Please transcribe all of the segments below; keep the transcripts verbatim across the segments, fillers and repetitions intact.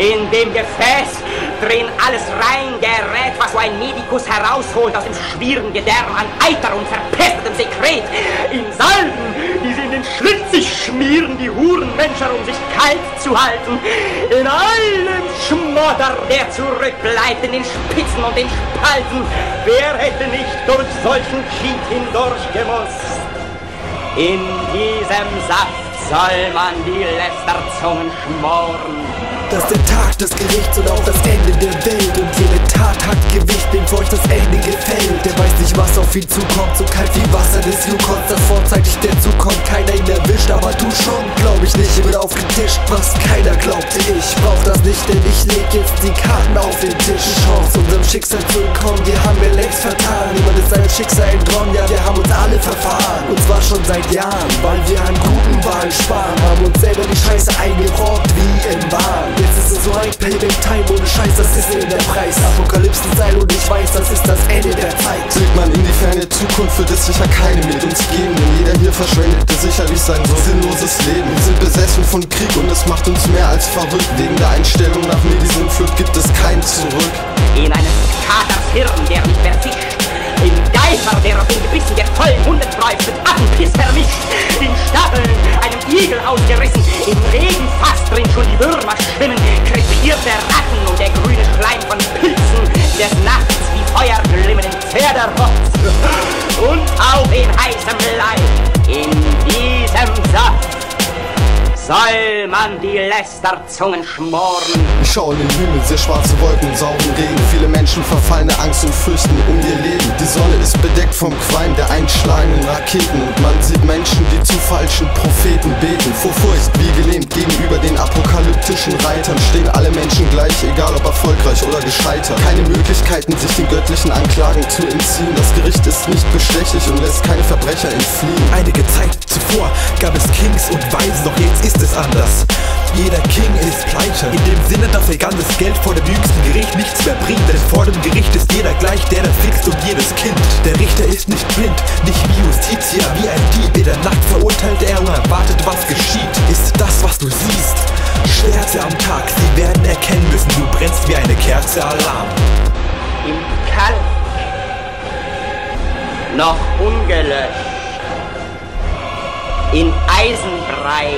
In dem Gefäß drin alles reingerät, was so ein Medikus herausholt aus dem schwierigen Gedärm an Eiter und verpestetem Sekret. In Salben, die sie in den Schlitz sich schmieren, die Hurenmenschen, um sich kalt zu halten. In allem Schmodder, der zurückbleibt, in den Spitzen und den Spalten. Wer hätte nicht durch solchen Kiet hindurchgemusst? In diesem Saft soll man die Lästerzungen schmoren. Das ist der Tag des Gerichts und auch das Ende der Welt. Und jede Tat hat Gewicht, bevor euch das Ende gefällt. Der weiß nicht, was auf ihn zukommt, so kalt wie Wasser des Yukons, das vorzeitig dazukommt. Keiner ihn erwischt, aber du schon. Glaub ich nicht, wird aufgetischt, was keiner glaubte. Ich brauch das nicht, denn ich leg jetzt die Karten auf den Tisch. Die Chance, unserem Schicksal zu entkommen, die haben wir längst vertan. Niemand ist seinem Schicksal entronnen, ja, wir haben uns alle verfahren. Und zwar schon seit Jahren, weil wir an guten Wahlen sparen. Haben uns selber die Scheiße eingerockt wie im Wahn. Jetzt ist es so ein Payback Time, ohne Scheiß, das ist in der Preis. Apokalypsen-Style und ich weiß, das ist das Ende der Zeit. Blickt man in die ferne Zukunft, wird es sicher keine mit uns geben. Denn jeder hier verschwendete sicherlich sein so sinnloses Leben. Wir sind besessen von Krieg und es macht uns mehr als verrückt. Wegen der Einstellung nach Medizinflut gibt es kein Zurück. In eines Katers Hirn, der nicht mehr fischt. Im Geifer, der auf den Gebissen der vollen Munde träuft, mit Affenpiss vermischt. In Stacheln, einem Igel ausgerissen. Im Regenfass drin schon die Würmer schwimmen. Krepierte Ratten und der grüne Schleim von Pilzen. Des Nachts wie Feuer glimmen in Pferderotz. Und auch in heißem Leib, in diesem Saft, soll man die Lästerzungen schmoren. Ich schaue in den Himmel, sehe schwarze Wolken und sauren Regen. Viele Menschen verfallen der Angst und fürchten um ihr Leben. Die Sonne ist bedeckt vom Qualm der einschlagenden Raketen. Und man sieht Menschen, die zu falschen Propheten beten. Vor Furcht wie gelähmt gegenüber den apokalyptischen Reitern stehen alle Menschen gleich, egal ob erfolgreich oder gescheitert. Keine Möglichkeiten, sich den göttlichen Anklagen zu entziehen. Das Gericht ist nicht bestechlich und lässt keine Verbrecher entfliehen. Einige Zeit zuvor gab es Kings und Weisen, doch jetzt ist es anders. Jeder King ist pleite, in dem Sinne, dass ihr ganzes Geld vor dem jüngsten Gericht nichts mehr bringt. Denn vor dem Gericht ist jeder gleich, der da fixt und jedes Kind. Der Richter ist nicht blind, nicht wie Justitia, wie ein Dieb. In der Nacht verurteilt er und erwartet, was geschieht. Ist das, was du siehst, Schwärze am Tag, sie werden erkennen müssen, du brennst wie eine Kerze, Alarm. Im Kalk, noch ungelöscht, in Eisenbrei,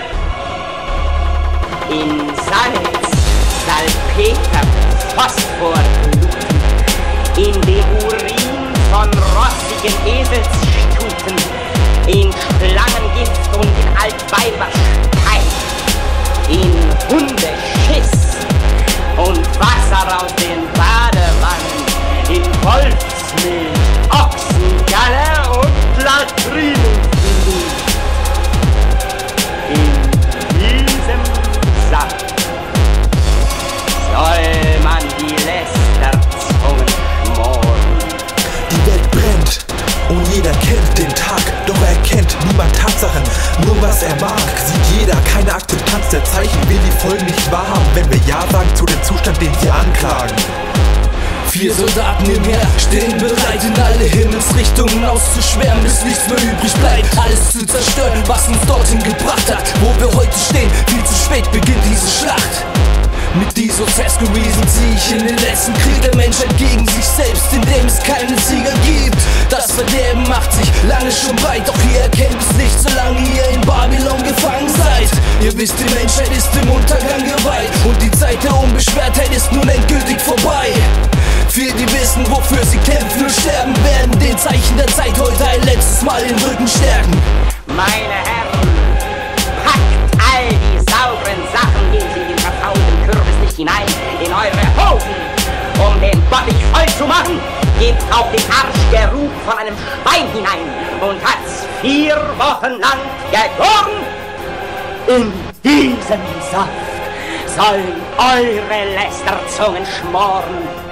in Salz, Salpeter, Phosphor, in dem Urin von rostigen Eselsstuten, in Schlangengift und in Altweiberstein, in Hundeschiss und Wasser aus den Badewannen, in Wolfsmilch, Ochsengalle und Latrinenflut. Soll man die Lästerzungen schmoren. Die Welt brennt und jeder kennt den Tag, doch er kennt niemand Tatsachen, nur was er mag. Sieht jeder keine Akzeptanz der Zeichen, will die Folgen nicht wahrhaben, wenn wir Ja sagen zu dem Zustand, den sie anklagen. Vier Soldaten im Heer stehen bereit, in alle Himmelsrichtungen auszuschwärmen, bis nichts mehr übrig bleibt. Alles zu zerstören, was uns dorthin gebracht hat, wo wir heute stehen. Viel zu spät beginnt diese Schlacht. Mit dieser Festgewiesen zieh ich in den letzten Krieg der Menschheit gegen sich selbst, in dem es keinen Sieger gibt. Das Verderben macht sich lange schon breit, doch ihr erkennt es nicht, solange ihr in Babylon gefangen seid. Ihr wisst, die Menschheit ist im Untergang geweiht und die Zeit der Unbeschwertheit ist nun endgültig vorbei. Für die wissen, wofür sie kämpfen und sterben werden, den Zeichen der Zeit heute ein letztes Mal den Rücken stärken. Meine Herren, packt all die sauberen Sachen, die sie in den verfaulten Kürbis nicht hinein, in eure Hosen, um den Bottich voll zu machen. Gebt auch den Arschgeruch von einem Schwein hinein und hat's vier Wochen lang gegoren. In diesem Saft sollen eure Lästerzungen schmoren.